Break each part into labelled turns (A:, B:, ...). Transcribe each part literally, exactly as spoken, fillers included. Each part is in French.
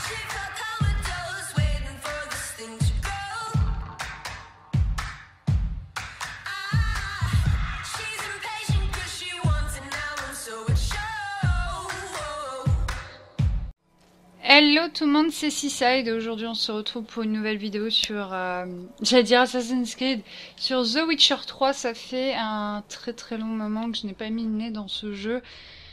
A: Hello tout le monde, c'est Seaside et aujourd'hui on se retrouve pour une nouvelle vidéo sur, euh, j'allais dire Assassin's Creed, sur The Witcher trois. Ça fait un très très long moment que je n'ai pas mis le nez dans ce jeu,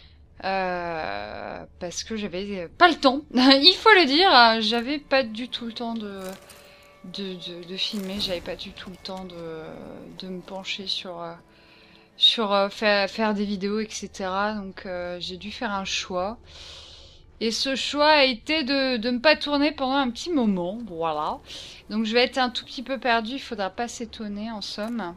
A: euh, parce que j'avais pas le temps, il faut le dire, j'avais pas du tout le temps de, de, de, de filmer, j'avais pas du tout le temps de, de me pencher sur, euh, sur euh, faire, faire des vidéos, et cetera. Donc euh, j'ai dû faire un choix. Et ce choix a été de de ne pas tourner pendant un petit moment, voilà. Donc je vais être un tout petit peu perdue, il faudra pas s'étonner en somme.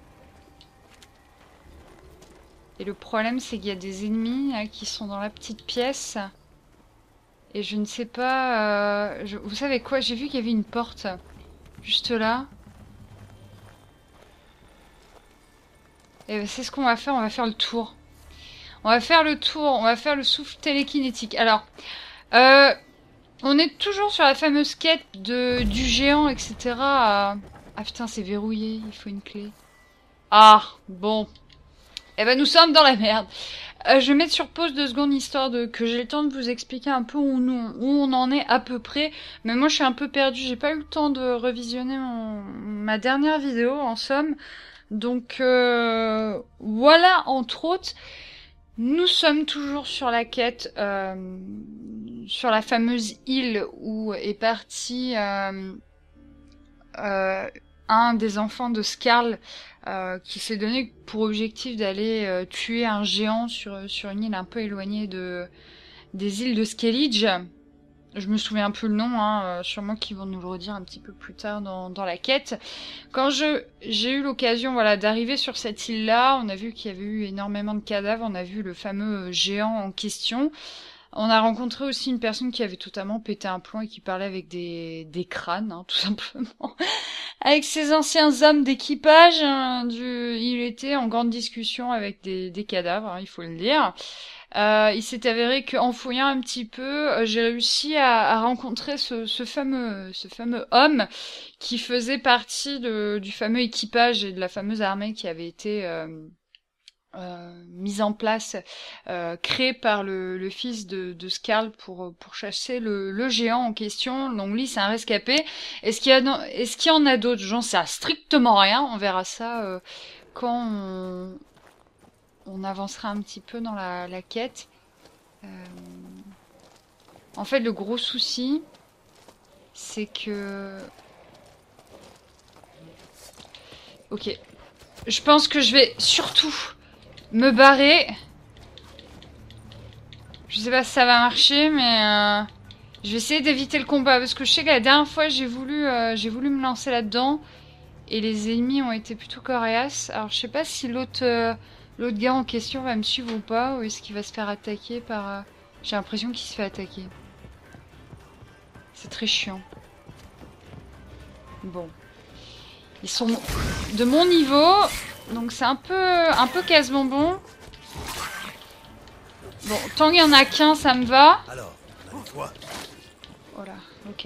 A: Et le problème c'est qu'il y a des ennemis là, qui sont dans la petite pièce. Et je ne sais pas... Euh, je, vous savez quoi, j'ai vu qu'il y avait une porte juste là. Et c'est ce qu'on va faire, on va faire le tour. On va faire le tour, on va faire le souffle télékinétique. Alors... Euh, on est toujours sur la fameuse quête de, du géant, et cetera. Ah putain, c'est verrouillé, il faut une clé. Ah, bon. Eh ben, nous sommes dans la merde. Euh, je vais mettre sur pause deux secondes, histoire de que j'ai le temps de vous expliquer un peu où, nous, où on en est à peu près. Mais moi, je suis un peu perdue, j'ai pas eu le temps de revisionner mon, ma dernière vidéo, en somme. Donc, euh, voilà, entre autres... Nous sommes toujours sur la quête, euh, sur la fameuse île où est parti euh, euh, un des enfants de Skarl, euh, qui s'est donné pour objectif d'aller euh, tuer un géant sur, sur une île un peu éloignée de, des îles de Skellige. Je me souviens plus le nom, hein, euh, sûrement qu'ils vont nous le redire un petit peu plus tard dans, dans la quête. Quand je j'ai eu l'occasion, voilà, d'arriver sur cette île-là, on a vu qu'il y avait eu énormément de cadavres, on a vu le fameux géant en question. On a rencontré aussi une personne qui avait totalement pété un plomb et qui parlait avec des, des crânes, hein, tout simplement. Avec ses anciens hommes d'équipage, hein, du... il était en grande discussion avec des, des cadavres, hein, il faut le dire. Euh, il s'est avéré qu'en fouillant un petit peu, euh, j'ai réussi à, à rencontrer ce, ce fameux, ce fameux homme qui faisait partie de, du fameux équipage et de la fameuse armée qui avait été euh, euh, mise en place, euh, créée par le, le fils de, de Skarl pour, pour chasser le, le géant en question. Donc lui, c'est un rescapé. Est-ce qu'il y a, est-ce qu'il y en a d'autres? J'en sais strictement rien. On verra ça euh, quand on... on avancera un petit peu dans la, la quête. Euh... En fait, le gros souci, c'est que... Ok. Je pense que je vais surtout me barrer. Je sais pas si ça va marcher, mais... Euh... Je vais essayer d'éviter le combat, parce que je sais que la dernière fois, j'ai voulu, euh, j'ai voulu me lancer là-dedans, et les ennemis ont été plutôt coriaces. Alors, je sais pas si l'autre... Euh... L'autre gars en question va me suivre ou pas, ou est-ce qu'il va se faire attaquer par... Euh... J'ai l'impression qu'il se fait attaquer. C'est très chiant. Bon. Ils sont de mon niveau, donc c'est un peu un peu casse-bonbon. Bon, tant qu'il y en a qu'un, ça me va.
B: Alors, toi.
A: Voilà, ok.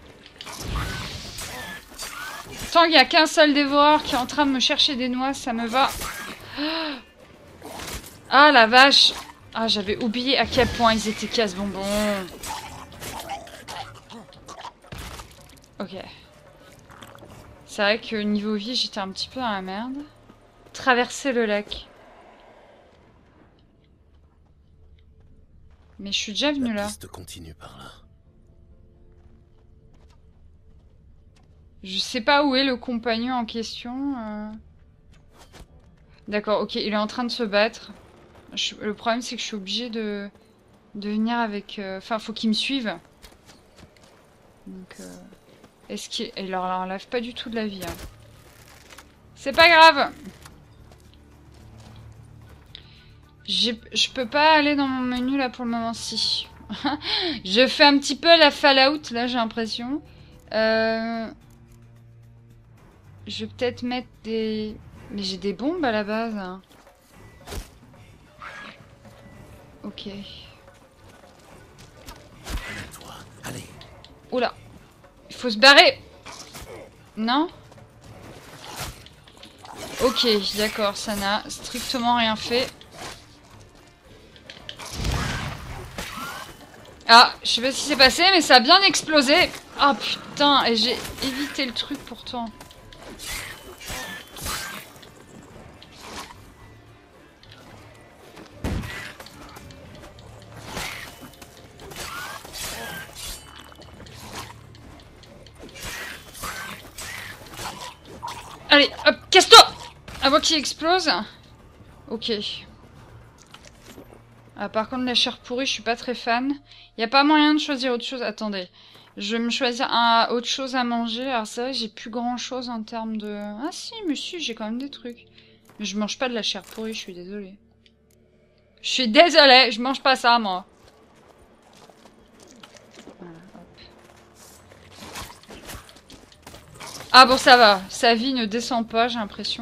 A: Tant qu'il y a qu'un seul dévoreur qui est en train de me chercher des noix, ça me va. Ah la vache! Ah, j'avais oublié à quel point ils étaient casse-bonbons. Ok. C'est vrai que niveau vie, j'étais un petit peu dans la merde. Traverser le lac. Mais je suis déjà venue là.
B: La piste continue par là.
A: Je sais pas où est le compagnon en question. Euh... D'accord, ok, il est en train de se battre. Je... Le problème, c'est que je suis obligée de, de venir avec... Enfin, euh... faut qu'il me suive. Donc, euh... est-ce qu'il... Il leur enlève pas du tout de la vie. Hein. C'est pas grave. Je peux pas aller dans mon menu là pour le moment, si. Je fais un petit peu la Fallout, là, j'ai l'impression. Euh... Je vais peut-être mettre des... Mais j'ai des bombes à la base. Hein. Ok.
B: Toi, allez.
A: Oula. Il faut se barrer. Non? Ok, d'accord, ça n'a strictement rien fait. Ah, je sais pas ce qui s'est passé, mais ça a bien explosé. Ah putain, et j'ai évité le truc pourtant. Allez, hop, casse-toi! Avant qu'il explose. Ok. Ah, par contre, la chair pourrie, je suis pas très fan. Y a pas moyen de choisir autre chose. Attendez. Je vais me choisir un, autre chose à manger. Alors, c'est vrai que j'ai plus grand chose en termes de... Ah si, mais si, j'ai quand même des trucs. Mais je mange pas de la chair pourrie, je suis désolée. Je suis désolée, je mange pas ça, moi. Voilà, hop. Ah bon, ça va. Sa vie ne descend pas, j'ai l'impression.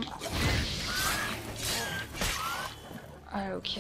A: Ah, ok.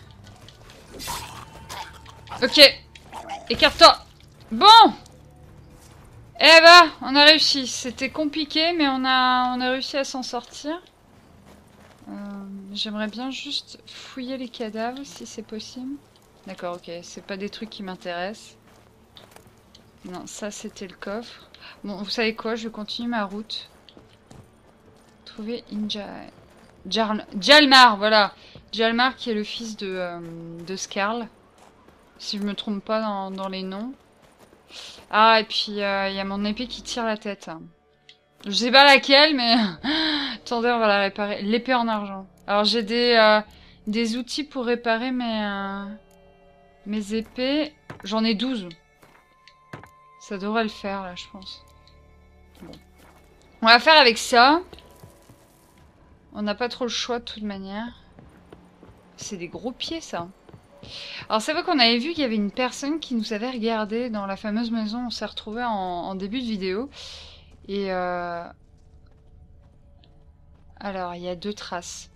A: Ok. Écarte-toi. Bon. Eh bah, on a réussi. C'était compliqué, mais on a, on a réussi à s'en sortir. Euh, J'aimerais bien juste fouiller les cadavres, si c'est possible. D'accord, ok. C'est pas des trucs qui m'intéressent. Non, ça, c'était le coffre. Bon, vous savez quoi? Je vais continuer ma route. Trouver Inja... Jarl... Jalmar, voilà. Jalmar qui est le fils de, euh, de Skarl. Si je me trompe pas dans, dans les noms. Ah, et puis il euh, y a mon épée qui tire la tête. Je sais pas laquelle, mais... Attendez, on va la réparer. L'épée en argent. Alors j'ai des, euh, des outils pour réparer mes, euh, mes épées. J'en ai douze. Ça devrait le faire, là, je pense. Bon. On va faire avec ça. On n'a pas trop le choix, de toute manière. C'est des gros pieds, ça. Alors c'est vrai qu'on avait vu qu'il y avait une personne qui nous avait regardé dans la fameuse maison où on s'est retrouvé en, en début de vidéo. Et euh... alors il y a deux traces.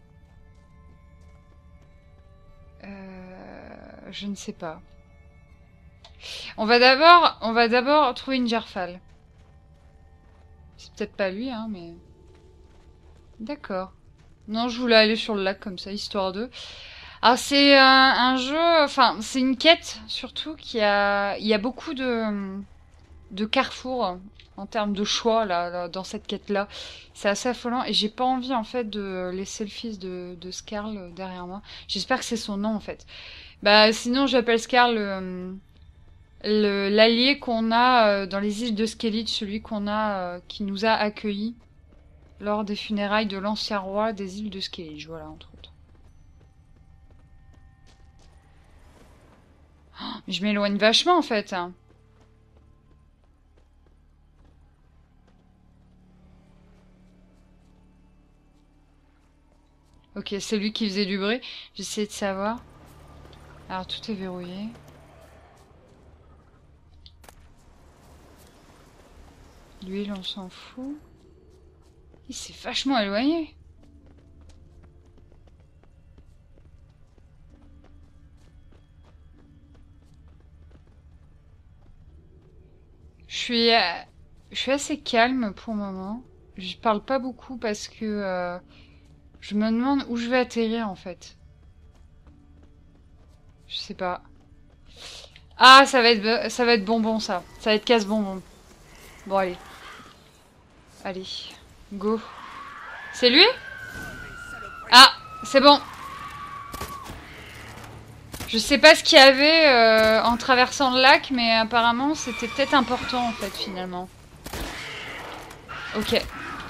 A: Euh... Je ne sais pas. On va d'abord, on va d'abord trouver une Gerfal. C'est peut-être pas lui, hein, mais... D'accord. Non, je voulais aller sur le lac comme ça, histoire de... Alors c'est un, un jeu, enfin c'est une quête surtout qui a, il y a beaucoup de, de carrefours en termes de choix là, là dans cette quête là. C'est assez affolant et j'ai pas envie en fait de laisser le fils de, de Skarl derrière moi. J'espère que c'est son nom en fait. Bah sinon j'appelle Skarl le, le- l'allié qu'on a euh, dans les îles de Skellige, celui qu'on a euh, qui nous a accueillis lors des funérailles de l'ancien roi des îles de Skellige, voilà entre autres. Mais je m'éloigne vachement en fait. Ok, c'est lui qui faisait du bruit. J'essaie de savoir. Alors tout est verrouillé. L'huile, on s'en fout. Il s'est vachement éloigné. Je suis, euh, je suis assez calme pour le moment. Je parle pas beaucoup parce que euh, je me demande où je vais atterrir en fait. Je sais pas. Ah, ça va être, ça va être bonbon ça. Ça va être casse-bonbon. Bon allez. Allez. Go. C'est lui? Ah, c'est bon. Je sais pas ce qu'il y avait euh, en traversant le lac, mais apparemment c'était peut-être important en fait finalement. Ok.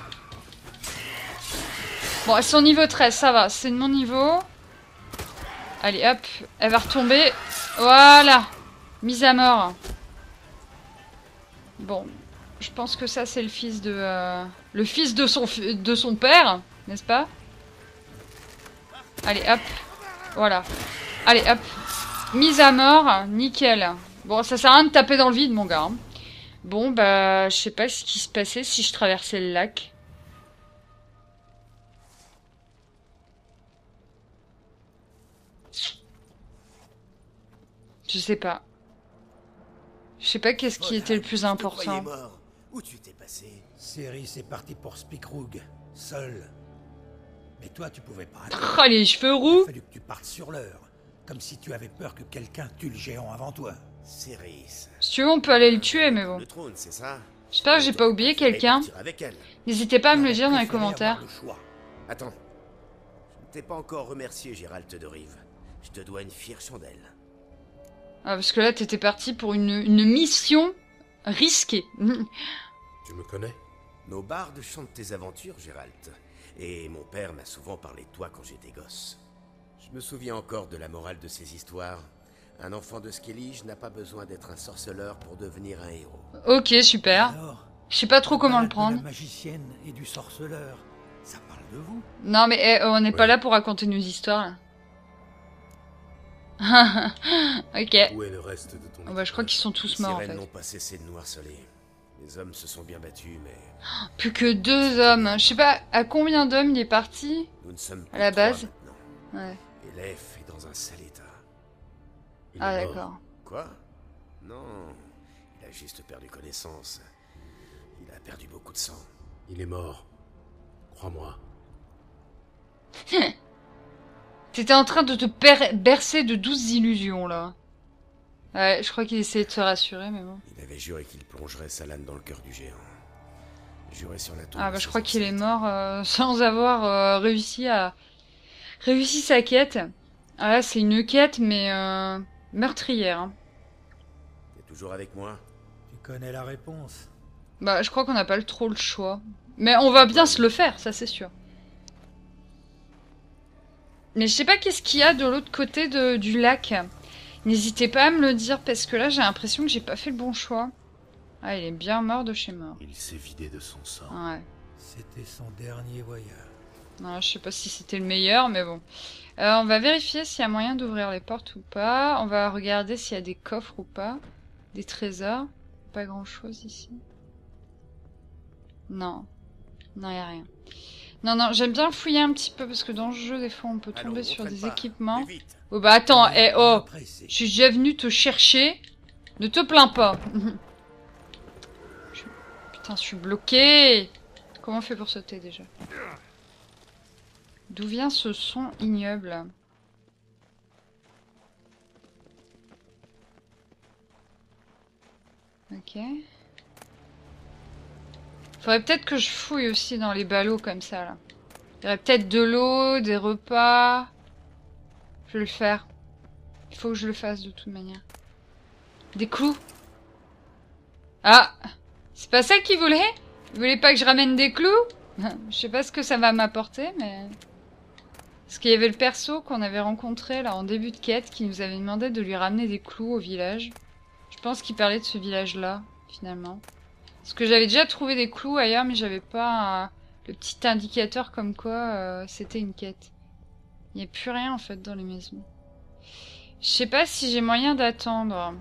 A: Bon, elles sont niveau treize, ça va, c'est de mon niveau. Allez hop, elle va retomber. Voilà. Mise à mort. Bon, je pense que ça c'est le fils de... Euh, le fils de son, de son père, n'est-ce pas? Allez hop. Voilà. Allez hop. Mise à mort, nickel. Bon, ça sert à rien de taper dans le vide mon gars. Hein. Bon, bah, je sais pas ce qui se passait si je traversais le lac. Je sais pas. Je sais pas qu'est-ce qui était le plus important.
B: Mort. Où tu t'es passé?
C: Céris est parti pour Spikrug, seul. Mais toi, tu pouvais pas.
A: Oh, les cheveux roux!
C: Il a fallu que tu partes sur l'heure, comme si tu avais peur que quelqu'un tue le géant avant toi.
B: Céris.
A: Si tu veux, on peut aller le tuer, mais bon.
B: Le trône, c'est ça?
A: J'espère que j'ai pas oublié quelqu'un.
B: Avec elle.
A: N'hésitez pas à me le
C: J'aurais
A: dire dans les
C: préféré
A: commentaires.
C: avoir le choix.
B: Attends. Je ne t'ai pas encore remercié, Gérald de Rive. Je te dois une fière chandelle.
A: Ah, parce que là, t'étais parti pour une, une mission risquée.
D: Tu me connais?
B: Nos bardes chantent tes aventures, Gérald. Et mon père m'a souvent parlé de toi quand j'étais gosse. Je me souviens encore de la morale de ces histoires. Un enfant de Skellige n'a pas besoin d'être un sorceleur pour devenir un héros.
A: Ok, super.
C: Alors,
A: Je sais pas trop comment le
C: balade de
A: prendre.
C: La magicienne et du sorceleur, ça parle de vous.
A: Non, mais eh, on n'est pas
D: Ouais.
A: là pour raconter nos histoires, là. Ok.
D: Où est le reste de ton
A: Oh, bah, je crois qu'ils sont tous
B: Les
A: morts, en
B: sirènes
A: fait.
B: n'ont pas cessé de nous harceler. Les hommes se sont bien battus, mais
A: Plus que deux hommes. Je sais pas à combien d'hommes il est parti.
B: nous ne sommes plus
A: À la
B: trois
A: base.
B: maintenant.
A: Ouais.
B: Et l'Ef est dans un sale état.
D: Il
A: Ah,
D: est mort.
A: d'accord.
B: Quoi? Non, il a juste perdu connaissance. Il a perdu beaucoup de sang.
D: Il est mort. Crois-moi.
A: T'étais en train de te per- bercer de douze illusions, là. Ouais, je crois qu'il essayait de se rassurer, mais bon.
B: Il avait juré qu'il plongerait sa lame dans le cœur du géant. Juré sur la tombe.
A: Ah
B: de
A: bah je
B: ses
A: crois qu'il est
B: ancêtres.
A: mort euh, sans avoir euh, réussi à... réussi sa quête. Ah là, c'est une quête, mais euh, meurtrière. Hein.
B: T'es toujours avec moi?
C: Tu connais la réponse.
A: Bah, je crois qu'on n'a pas le- trop le choix. Mais on va bien se le faire, ça c'est sûr. Mais je sais pas qu'est-ce qu'il y a de l'autre côté de, du lac. N'hésitez pas à me le dire, parce que là, j'ai l'impression que j'ai pas fait le bon choix. Ah, il est bien mort de chez mort.
D: Il s'est vidé de son sang.
A: Ouais.
C: C'était son dernier voyage.
A: Non, je sais pas si c'était le meilleur, mais bon. Euh, on va vérifier s'il y a moyen d'ouvrir les portes ou pas. On va regarder s'il y a des coffres ou pas. Des trésors. Pas grand chose ici. Non. Non, y a rien. Non, non, j'aime bien fouiller un petit peu parce que dans le jeu, des fois, on peut tomber
B: Allons,
A: sur
B: on traîne
A: des
B: pas.
A: équipements.
B: Plus vite.
A: Oh bah attends,
C: On est
A: eh oh,
C: pressé.
A: je suis déjà venu te chercher. Ne te plains pas. Je- Putain, je suis bloqué. Comment on fait pour sauter déjà? D'où vient ce son ignoble? Ok. Faudrait peut-être que je fouille aussi dans les ballots comme ça là. Il y aurait peut-être de l'eau, des repas. Je vais le faire. Il faut que je le fasse de toute manière. Des clous. Ah! C'est pas ça qu'il voulait? Il voulait pas que je ramène des clous? Je sais pas ce que ça va m'apporter, mais... Parce qu'il y avait le perso qu'on avait rencontré là en début de quête qui nous avait demandé de lui ramener des clous au village. Je pense qu'il parlait de ce village-là, finalement. Parce que j'avais déjà trouvé des clous ailleurs, mais j'avais pas euh, le petit indicateur comme quoi euh, c'était une quête. Il n'y a plus rien en fait dans les maisons. Je sais pas si j'ai moyen d'attendre.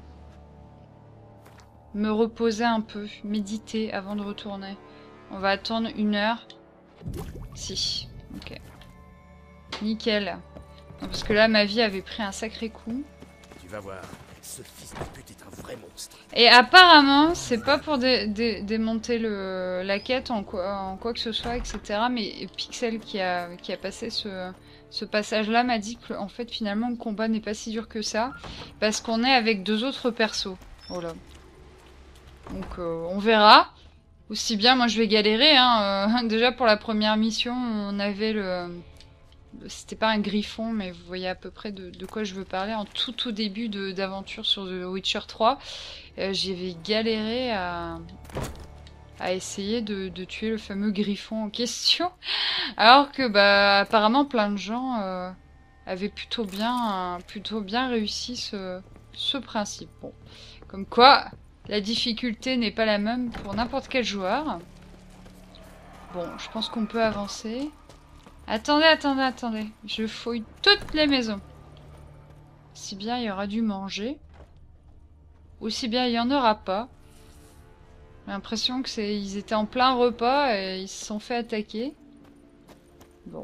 A: Me reposer un peu, méditer avant de retourner. On va attendre une heure. Si, ok. Nickel. Non, parce que là, ma vie avait pris un sacré coup.
B: Tu vas voir, ce fils de pute est un vrai monstre.
A: Et apparemment, c'est pas pour dé dé démonter le, la quête en quoi, en quoi que ce soit, et cetera. Mais Pixel qui a, qui a passé ce, ce passage-là m'a dit que en fait, finalement, le combat n'est pas si dur que ça. Parce qu'on est avec deux autres persos. Oh là. Donc, euh, on verra. Aussi bien, moi, je vais galérer. Hein. Euh, déjà, pour la première mission, on avait le... C'était pas un griffon, mais vous voyez à peu près de, de quoi je veux parler. En tout tout début d'aventure sur The Witcher trois, euh, j'avais galéré à, à essayer de, de tuer le fameux griffon en question. Alors que, bah, apparemment, plein de gens euh, avaient plutôt bien, euh, plutôt bien réussi ce, ce principe. Bon, comme quoi, la difficulté n'est pas la même pour n'importe quel joueur. Bon, je pense qu'on peut avancer. Attendez, attendez, attendez. Je fouille toutes les maisons. Si bien il y aura du manger. Aussi bien il y en aura pas. J'ai l'impression que c'est, ils étaient en plein repas et ils se sont fait attaquer. Bon.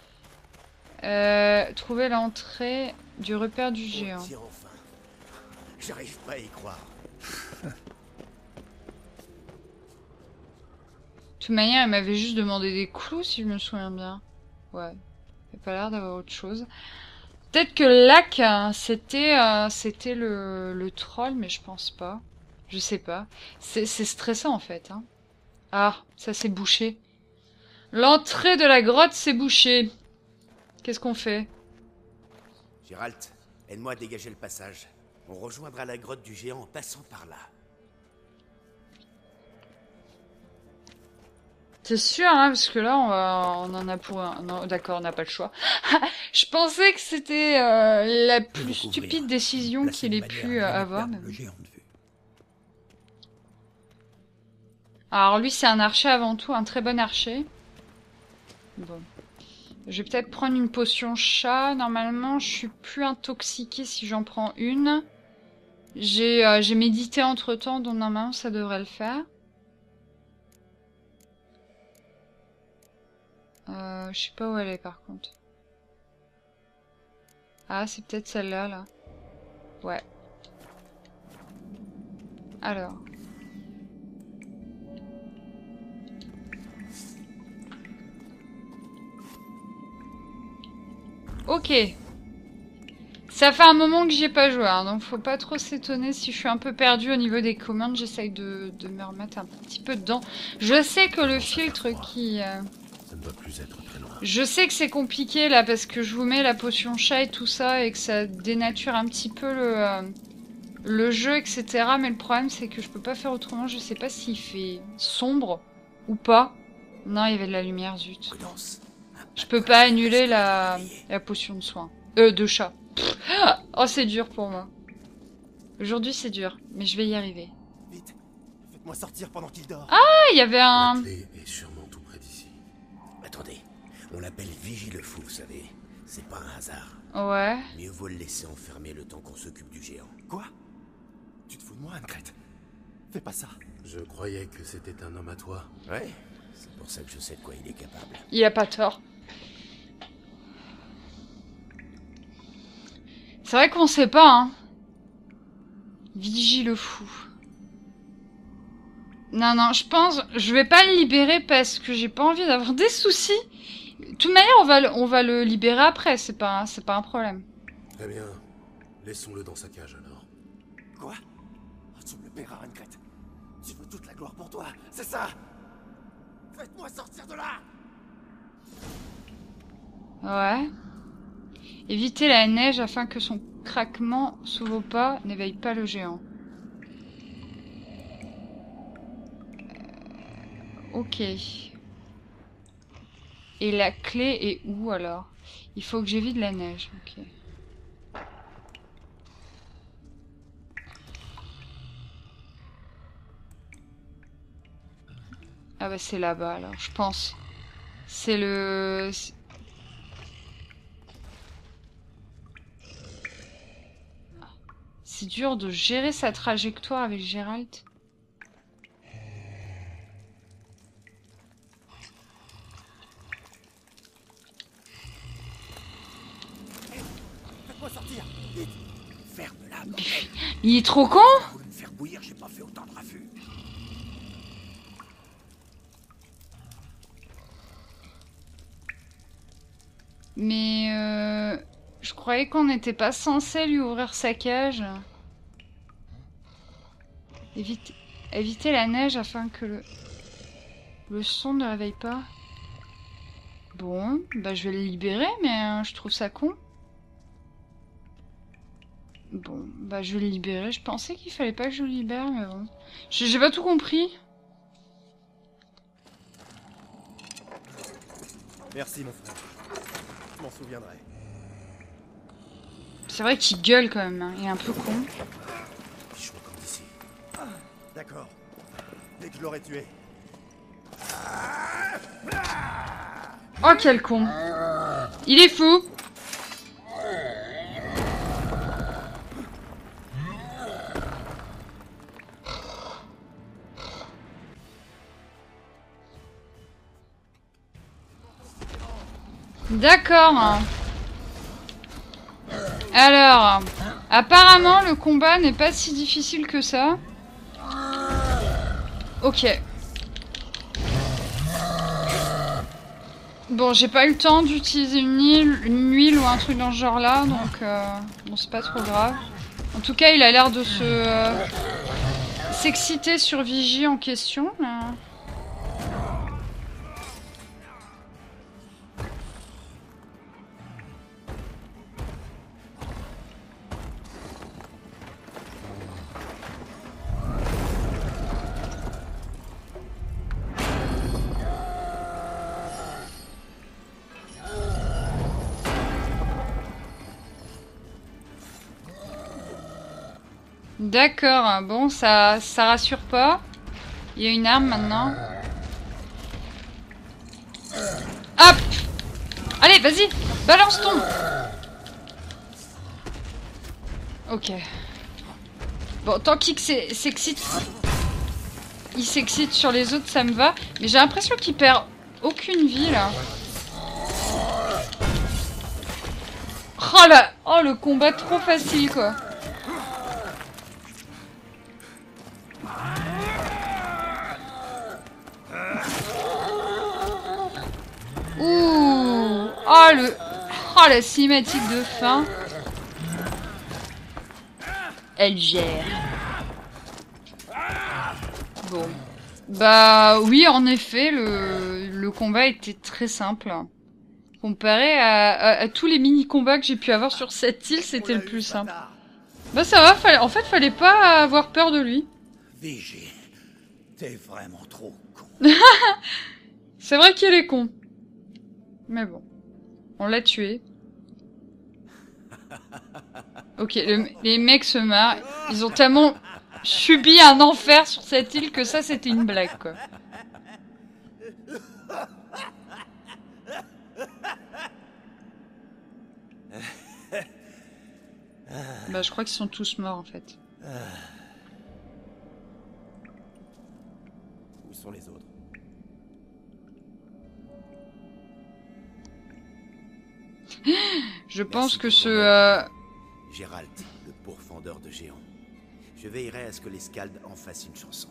A: Euh, trouver l'entrée du repère du géant.
B: On tire enfin. J'arrive pas à y croire.
A: De toute manière, elle m'avait juste demandé des clous, si je me souviens bien. Ouais. Il n'y a pas l'air d'avoir autre chose. Peut-être que Lac, c'était euh, c'était le, le troll, mais je pense pas. Je sais pas. C'est stressant, en fait. Hein. Ah, ça s'est bouché. L'entrée de la grotte s'est bouchée. Qu'est-ce qu'on fait?
B: Géralt, aide-moi à dégager le passage. On rejoindra la grotte du géant en passant par là.
A: C'est sûr, hein, parce que là, on, va, on en a pour un... Non, d'accord, on n'a pas le choix. Je pensais que c'était euh, la plus stupide décision qu'il ait pu euh, avoir. Mais... Alors lui, c'est un archer avant tout, un très bon archer. Bon. Je vais peut-être prendre une potion chat. Normalement, je suis plus intoxiquée si j'en prends une. J'ai euh, j'ai médité entre-temps, donc normalement, ça devrait le faire. Euh, je sais pas où elle est par contre. Ah, c'est peut-être celle-là, là. Ouais. Alors. Ok. Ça fait un moment que j'y ai pas joué, hein, donc faut pas trop s'étonner si je suis un peu perdue au niveau des commandes. J'essaye de, de me remettre un petit peu dedans. Je sais que le filtre qui... Euh...
D: Ça ne doit plus être très loin.
A: Je sais que c'est compliqué là parce que je vous mets la potion chat et tout ça et que ça dénature un petit peu le, euh, le jeu, et cetera. Mais le problème c'est que je peux pas faire autrement. Je sais pas s'il fait sombre ou pas. Non, il y avait de la lumière, zut. Je peux pas annuler la, la potion de soin. Euh, de chat. Pff. Oh, c'est dur pour moi. Aujourd'hui c'est dur, mais je vais y arriver.
B: Vite, faites-moi sortir pendant qu'il dort.
A: Ah, il y avait un...
D: La clé est sûrement tout près d'ici.
B: Attendez, on l'appelle Vigie le fou, vous savez. C'est pas un hasard.
A: Ouais.
B: Mieux vaut le laisser enfermer le temps qu'on s'occupe du géant.
C: Quoi? Tu te fous de moi, Anne-Crête? Fais pas ça.
D: Je croyais que c'était un homme à toi.
B: Ouais, c'est pour ça que je sais de quoi il est capable.
A: Il a pas tort. C'est vrai qu'on sait pas, hein. Vigie le fou. Non, non, je pense... Je vais pas le libérer parce que j'ai pas envie d'avoir des soucis. De toute manière, on va le, on va le libérer après, c'est pas, c'est pas un problème.
D: Très bien. Laissons-le dans sa cage alors.
C: Quoi? Oh, tu me le paieras, Anne-Crête. Tu veux toute la gloire pour toi, c'est ça? Faites-moi sortir de là!
A: Ouais. Éviter la neige afin que son craquement sous vos pas n'éveille pas le géant. Euh, ok. Et la clé est où alors? Il faut que j'évite la neige. Ok. Ah bah c'est là-bas alors, je pense. C'est le... C'est dur de gérer sa trajectoire avec Géralt.
C: Faites-moi sortir, vite!
B: Ferme-la,
A: Il est trop con?
B: Vous voulez me faire bouillir, j'ai pas fait autant de raffus.
A: Mais euh, je croyais qu'on n'était pas censé lui ouvrir sa cage. Évite, éviter la neige afin que le, le son ne réveille pas. Bon, bah je vais le libérer, mais euh, je trouve ça con. Bon, bah je vais le libérer. Je pensais qu'il fallait pas que je le libère, mais bon. J'ai pas tout compris.
C: Merci, mon frère. Je m'en souviendrai.
A: C'est vrai qu'il gueule quand même, hein. Il est un peu con.
B: Je recommence d'ici.
C: D'accord. Dès que je l'aurai tué.
A: Oh quel con. Il est fou. D'accord. Alors, Apparemment, le combat n'est pas si difficile que ça. Ok. Bon, j'ai pas eu le temps d'utiliser une, une huile ou un truc dans ce genre-là, donc euh, bon, c'est pas trop grave. En tout cas, il a l'air de se euh, s'exciter sur Vigie en question. Là. D'accord, bon, ça, ça rassure pas. Il y a une arme maintenant. Hop! Allez, vas-y! Balance ton! Ok. Bon, tant qu'il s'excite... Il s'excite sur les autres, ça me va. Mais j'ai l'impression qu'il perd aucune vie, là. Oh là! Oh, le combat trop facile, quoi. Ouh! Oh, le... Oh, la cinématique de fin. Elle gère. Bon. Bah oui, en effet, le, le combat était très simple. Comparé à, à, à tous les mini-combats que j'ai pu avoir sur cette île, c'était le plus simple. Bah ça va, fallait, en fait, fallait pas avoir peur de lui.
C: Vigie, t'es vraiment trop con.
A: C'est vrai qu'il est con. Mais bon. On l'a tué. Ok, le, les mecs se marrent. Ils ont tellement subi un enfer sur cette île que ça, c'était une blague, quoi. Bah, je crois qu'ils sont tous morts, en fait.
C: Où sont les autres?
A: Je pense
C: Merci
A: que
C: pour
A: ce...
C: ton aide.
A: Euh...
B: Gérald, le pourfendeur de géants. Je veillerai à ce que les Scalds en fassent une chanson.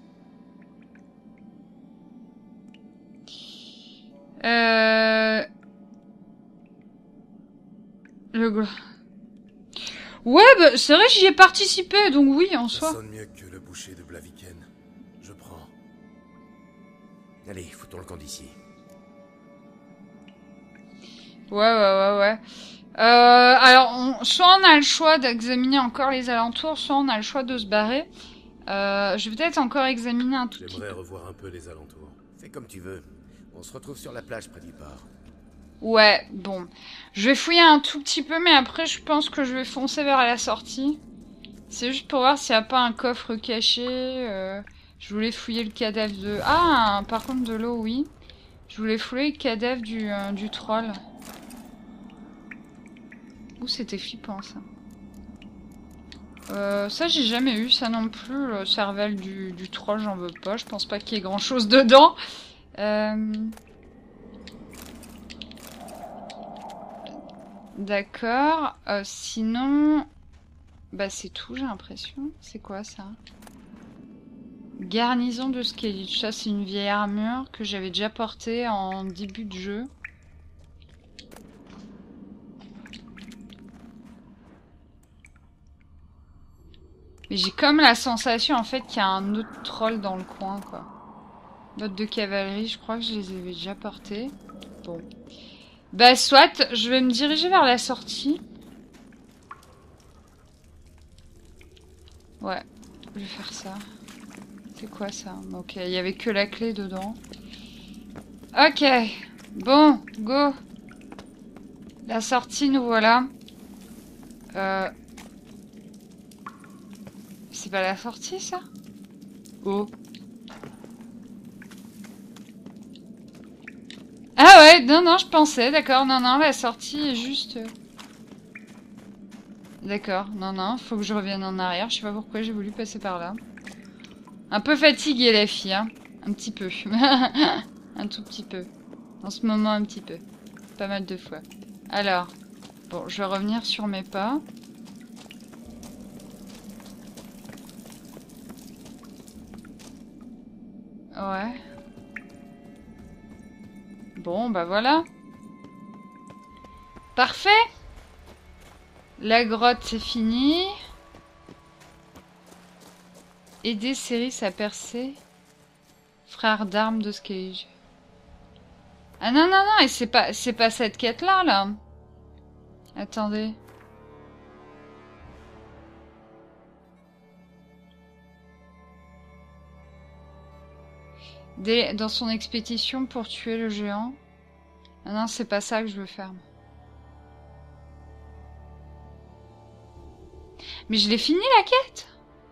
A: Euh... Le gars... Ouais, bah, c'est vrai que j'y ai participé, donc oui, en
D: Ça
A: soi.
D: sonne mieux que le boucher de Blaviken. Je prends.
B: Allez, foutons le camp d'ici.
A: Ouais, ouais, ouais, ouais. Euh, alors, on, soit on a le choix d'examiner encore les alentours, soit on a le choix de se barrer. Euh, je vais peut-être encore examiner un tout petit peu.
D: J'aimerais revoir un peu les alentours.
B: Fais comme tu veux. On se retrouve sur la plage près du port.
A: Ouais, bon. Je vais fouiller un tout petit peu, mais après, je pense que je vais foncer vers la sortie. C'est juste pour voir s'il n'y a pas un coffre caché. Euh, je voulais fouiller le cadavre de... Ah, par contre, de l'eau, oui. Je voulais fouiller le cadavre du, euh, du troll. Ouh, c'était flippant, ça. Euh, ça, j'ai jamais eu, ça non plus. Le cervelle du, du troll, j'en veux pas. Je pense pas qu'il y ait grand-chose dedans. Euh... D'accord. Euh, sinon... Bah, c'est tout, j'ai l'impression. C'est quoi, ça? Garnison de Skellige. Ça, c'est une vieille armure que j'avais déjà portée en début de jeu. Mais j'ai comme la sensation, en fait, qu'il y a un autre troll dans le coin, quoi. Bottes de cavalerie, je crois que je les avais déjà portées. Bon. Bah, soit, je vais me diriger vers la sortie. Ouais, je vais faire ça. C'est quoi, ça? Ok, il y avait que la clé dedans. Ok. Bon, go. La sortie, nous voilà. Euh... C'est pas la sortie, ça? Oh. Ah ouais, non, non, je pensais, d'accord. Non, non, la sortie est juste... D'accord, non, non, faut que je revienne en arrière. Je sais pas pourquoi j'ai voulu passer par là. Un peu fatiguée, la fille, hein. Un petit peu. Un tout petit peu. En ce moment, un petit peu. Pas mal de fois. Alors, bon, je vais revenir sur mes pas. Ouais. Bon, bah voilà. Parfait. La grotte, c'est fini. Aider Céris à percer. Frère d'armes de Skellige. Ah non, non, non, et c'est pas, c'est pas cette quête-là, là. Attendez. Des, dans son expédition pour tuer le géant. Ah non, c'est pas ça que je veux faire. Mais je l'ai fini, la quête?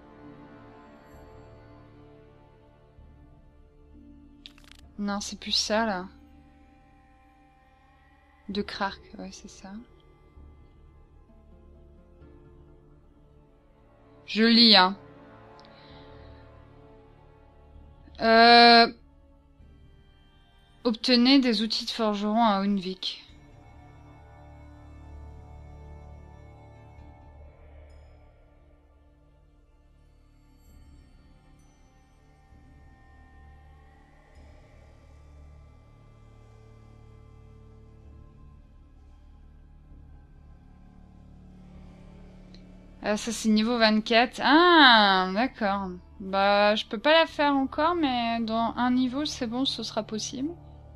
A: Non, c'est plus ça, là. De Krark, ouais, c'est ça. Je lis, hein. Euh... Obtenez des outils de forgeron à Unvik. Ah, ça c'est niveau vingt-quatre. Ah, d'accord. Bah, je peux pas la faire encore, mais dans un niveau, c'est bon, ce sera possible.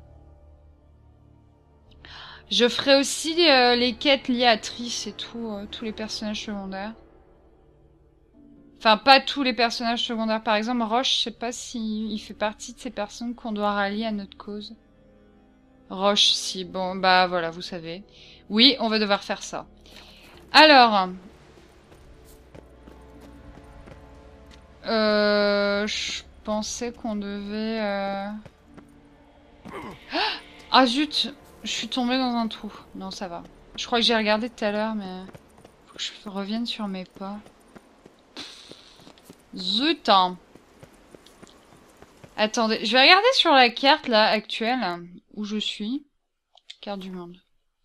A: Je ferai aussi euh, les quêtes liées à Triss et tout, euh, tous les personnages secondaires. Enfin, pas tous les personnages secondaires. Par exemple, Roche, je sais pas si il fait partie de ces personnes qu'on doit rallier à notre cause. Roche, si. Bon, bah voilà, vous savez. Oui, on va devoir faire ça. Alors... Euh... Je pensais qu'on devait... Euh... Ah zut! Je suis tombée dans un trou. Non, ça va. Je crois que j'ai regardé tout à l'heure, mais... Faut que je revienne sur mes pas. Zut! Hein. Attendez, je vais regarder sur la carte, là, actuelle, où je suis. Carte du monde.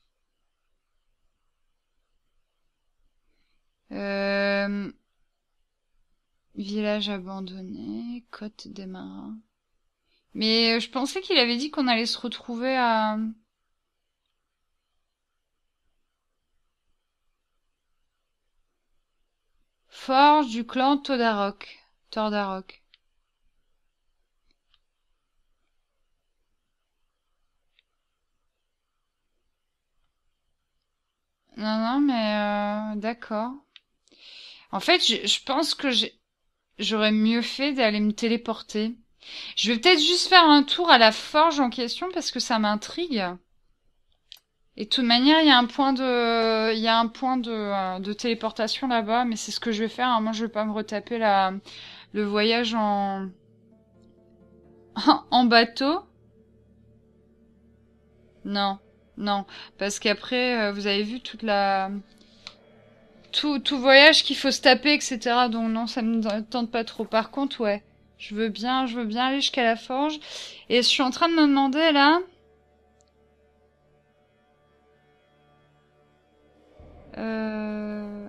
A: Euh... Village abandonné, côte des marins. Mais je pensais qu'il avait dit qu'on allait se retrouver à... Forge du clan Todarok. Tordarok. Non, non, mais... Euh, d'accord. En fait, je, je pense que j'aurais mieux fait d'aller me téléporter. Je vais peut-être juste faire un tour à la forge en question parce que ça m'intrigue. Et de toute manière, il y a un point de, il y a un point de, de téléportation là-bas, mais c'est ce que je vais faire. Hein. Moi, je vais pas me retaper la, le voyage en, en bateau. Non, non, parce qu'après, vous avez vu toute la, tout, tout voyage qu'il faut se taper, et cetera. Donc non, ça me tente pas trop. Par contre, ouais, je veux bien, je veux bien aller jusqu'à la forge. Et je suis en train de me demander là. Euh...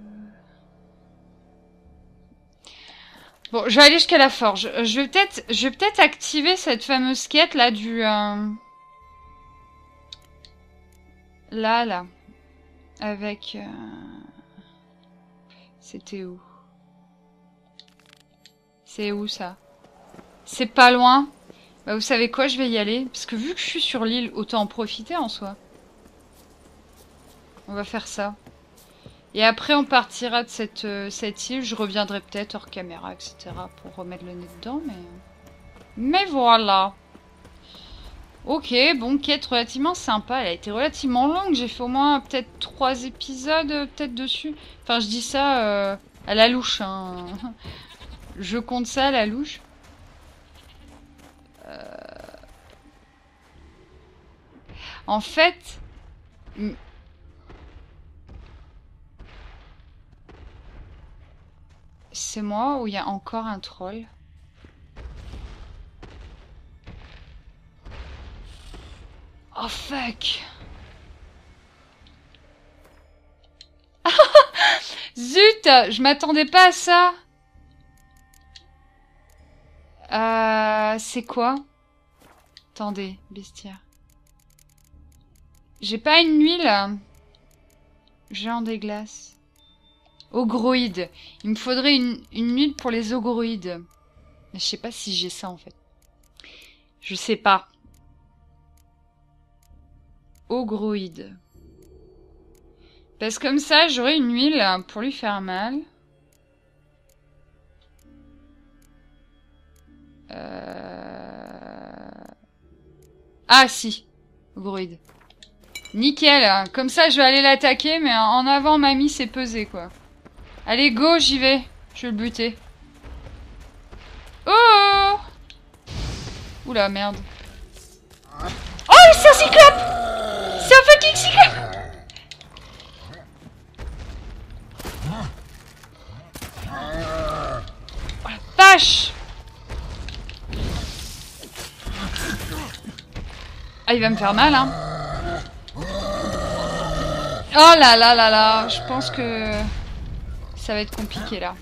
A: Bon, je vais aller jusqu'à la forge. Je vais peut-être, je vais peut-être activer cette fameuse quête là du. Euh... Là, là, avec. Euh... C'était où? C'est où ça? C'est pas loin. Bah, vous savez quoi, je vais y aller. Parce que vu que je suis sur l'île, autant en profiter en soi. On va faire ça. Et après, on partira de cette, euh, cette île. Je reviendrai peut-être hors caméra, et cetera. Pour remettre le nez dedans, mais... Mais voilà. Ok, bon, quête relativement sympa. Elle a été relativement longue. J'ai fait au moins peut-être trois épisodes euh, peut-être dessus. Enfin, je dis ça euh, à la louche. Hein. Je compte ça à la louche. Euh... En fait... C'est moi ou il y a encore un troll? Oh fuck! Zut! Je m'attendais pas à ça! Euh, Euh, c'est quoi? Attendez, bestiaire. J'ai pas une huile. Géant des glaces. Ogroïde. Il me faudrait une, une huile pour les ogroïdes. Mais je sais pas si j'ai ça en fait. Je sais pas. Ogroïde. Parce que comme ça, j'aurai une huile pour lui faire mal. Euh... Ah si. Ogroïde. Nickel. Comme ça, je vais aller l'attaquer, mais en avant, mamie, c'est pesé, quoi. Allez, go, j'y vais. Je vais le buter. Oh! Oula, merde. Oh, c'est un cyclope! C'est un fucking cyclope! Oh la vache! Ah, il va me faire mal, hein. Oh là là là là, je pense que ça va être compliqué là.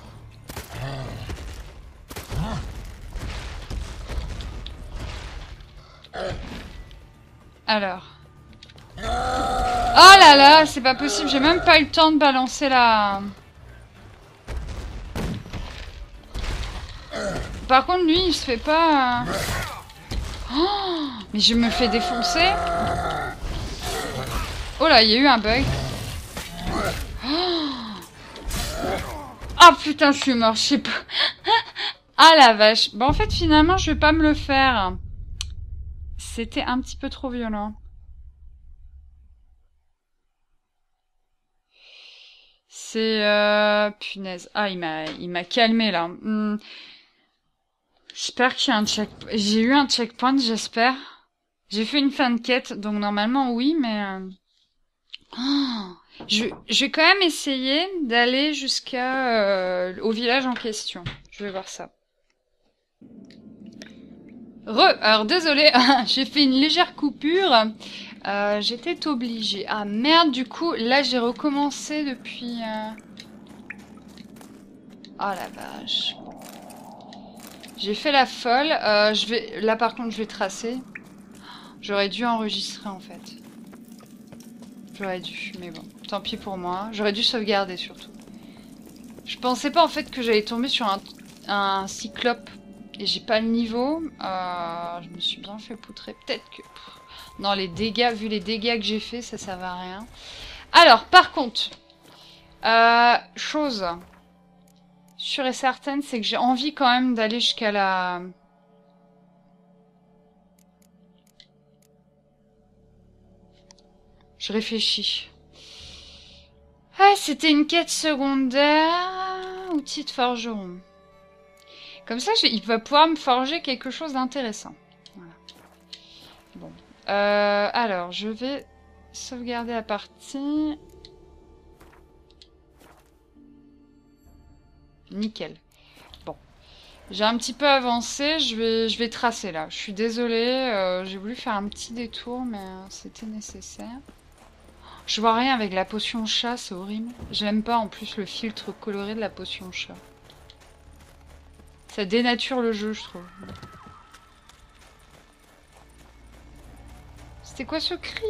A: Alors. Oh là là, c'est pas possible, j'ai même pas eu le temps de balancer la... Par contre, lui, il se fait pas... Oh, mais je me fais défoncer. Oh là, il y a eu un bug. Ah oh, putain, je suis mort, je sais pas. Ah la vache. Bon, en fait, finalement, je vais pas me le faire. C'était un petit peu trop violent. C'est... Euh... Punaise. Ah, il m'a il m'a calmé, là. Hmm. J'espère qu'il y a un checkpoint. J'ai eu un checkpoint, j'espère. J'ai fait une fin de quête, donc normalement, oui, mais... Euh... Oh, je, je vais quand même essayer d'aller jusqu'à euh, au village en question. Je vais voir ça. Re, alors désolé, j'ai fait une légère coupure. Euh, J'étais obligée. Ah merde, du coup, là j'ai recommencé depuis... Euh... Oh la vache. J'ai fait la folle. Euh, je vais, là par contre, je vais tracer. J'aurais dû enregistrer en fait. J'aurais dû, mais bon, tant pis pour moi. J'aurais dû sauvegarder surtout. Je pensais pas en fait que j'allais tomber sur un, un cyclope et j'ai pas le niveau. Euh, je me suis bien fait poutrer. Peut-être que... Pff, non, les dégâts, vu les dégâts que j'ai fait, ça servait à rien. Alors, par contre, euh, chose sûre et certaine, c'est que j'ai envie quand même d'aller jusqu'à la... Je réfléchis. Ah, c'était une quête secondaire. Outil de forgeron. Comme ça, il va pouvoir me forger quelque chose d'intéressant. Voilà. Bon. Euh, alors, je vais sauvegarder la partie. Nickel. Bon. J'ai un petit peu avancé. Je vais, je vais tracer là. Je suis désolée. Euh, j'ai voulu faire un petit détour, mais euh, c'était nécessaire. Je vois rien avec la potion chat, c'est horrible. J'aime pas en plus le filtre coloré de la potion chat. Ça dénature le jeu, je trouve. C'était quoi ce cri?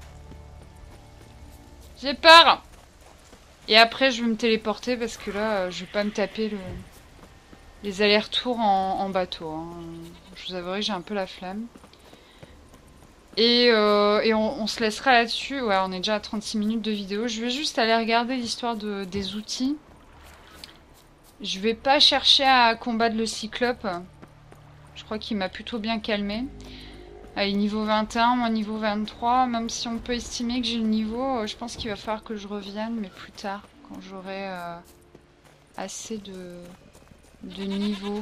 A: J'ai peur. Et après, je vais me téléporter parce que là, je vais pas me taper le... les allers-retours en, en bateau. Hein. Je vous avouerai que j'ai un peu la flemme. Et, euh, et on, on se laissera là-dessus. Ouais, on est déjà à trente-six minutes de vidéo. Je vais juste aller regarder l'histoire de, des outils. Je vais pas chercher à combattre le cyclope. Je crois qu'il m'a plutôt bien calmé. Allez, niveau vingt et un, moi niveau vingt-trois. Même si on peut estimer que j'ai le niveau, je pense qu'il va falloir que je revienne, mais plus tard, quand j'aurai euh, assez de, de niveau.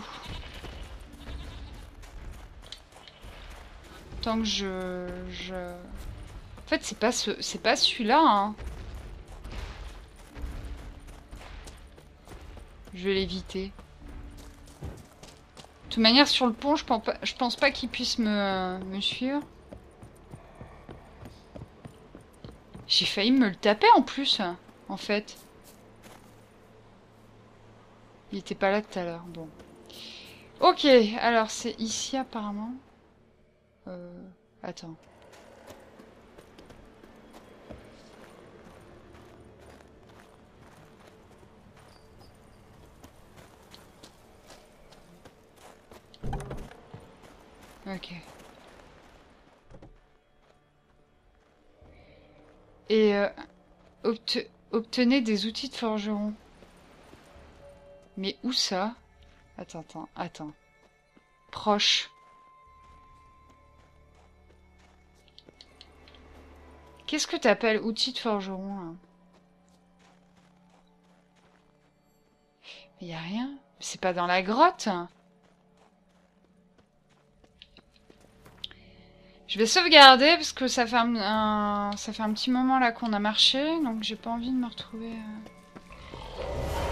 A: Tant que je... je... En fait, c'est pas, ce, c'est pas celui-là, hein. Je vais l'éviter. De toute manière, sur le pont, je pense pas, je pense pas qu'il puisse me, me suivre. J'ai failli me le taper en plus, en fait. Il était pas là tout à l'heure. Bon. Ok, alors c'est ici apparemment. Euh... Attends. Ok. Et euh, obte obtenez des outils de forgeron. Mais où ça? Attends, attends, attends. Proche. Qu'est-ce que t'appelles outils de forgeron là? Il y a rien. C'est pas dans la grotte. Je vais sauvegarder parce que ça fait un, un- ça fait un petit moment là qu'on a marché, donc j'ai pas envie de me retrouver. euh.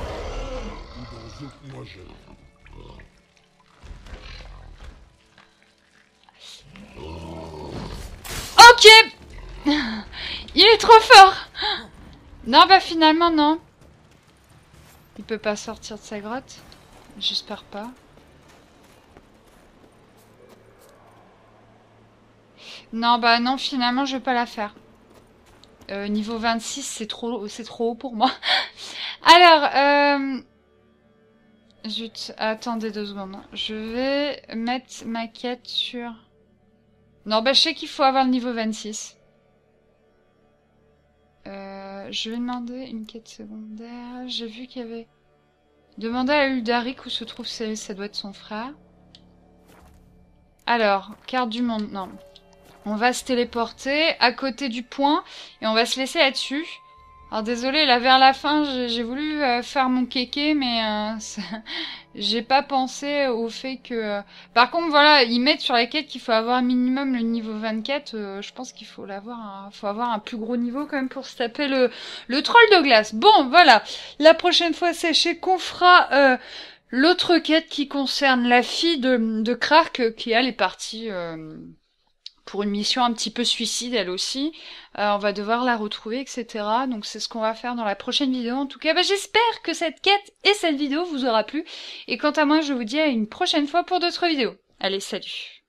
A: Ok. Il est trop fort. Non, bah finalement non. Il peut pas sortir de sa grotte. J'espère pas. Non, bah non, finalement je vais pas la faire. Euh, niveau vingt-six, c'est trop, c'est trop haut pour moi. Alors, euh... Zut, attendez deux secondes. Je vais mettre ma quête sur... Non, bah je sais qu'il faut avoir le niveau vingt-six. Euh, je vais demander une quête secondaire. J'ai vu qu'il y avait... Demander à Uldaric où se trouve, ça, ça doit être son frère. Alors, carte du monde, non. On va se téléporter à côté du point et on va se laisser là-dessus. Alors désolé, là vers la fin, j'ai voulu euh, faire mon kéké, mais euh, j'ai pas pensé au fait que... Euh... Par contre, voilà, ils mettent sur la quête qu'il faut avoir minimum le niveau vingt-quatre. Euh, je pense qu'il faut l'avoir, un... faut avoir un plus gros niveau quand même pour se taper le, le troll de glace. Bon, voilà. La prochaine fois, sachez qu'on fera euh, l'autre quête qui concerne la fille de, de Krark, qui elle est partie... Euh... pour une mission un petit peu suicide elle aussi. Euh, on va devoir la retrouver, et cetera. Donc c'est ce qu'on va faire dans la prochaine vidéo. En tout cas, bah, j'espère que cette quête et cette vidéo vous aura plu. Et quant à moi, je vous dis à une prochaine fois pour d'autres vidéos. Allez, salut!